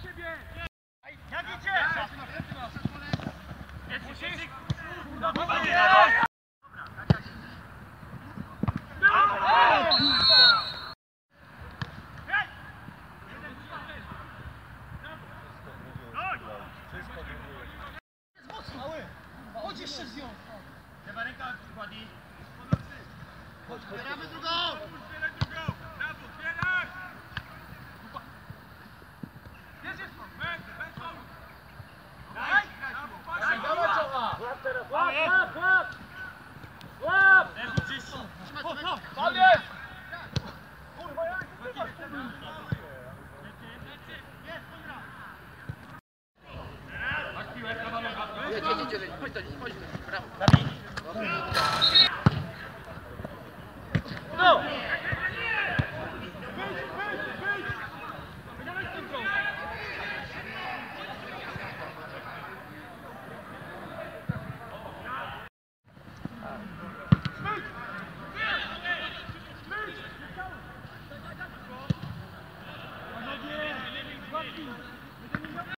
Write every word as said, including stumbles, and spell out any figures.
Jak idzie? Musisz! Chodź jeszcze z nią! Lewa ręka wchodzi. Zbieramy drugą! Zbieraj drugą! Brawo, zbieraj! Bierzesz to! Bez, bez faulu! Daj! Daj! Dawaj czoła! Łap teraz! Łap, łap, łap! Łap! Faul jest! Kurwa, jak ty masz tu? Jedź, jedź, jedź, chodź do niej, chodź do niej, brawo. Zabij!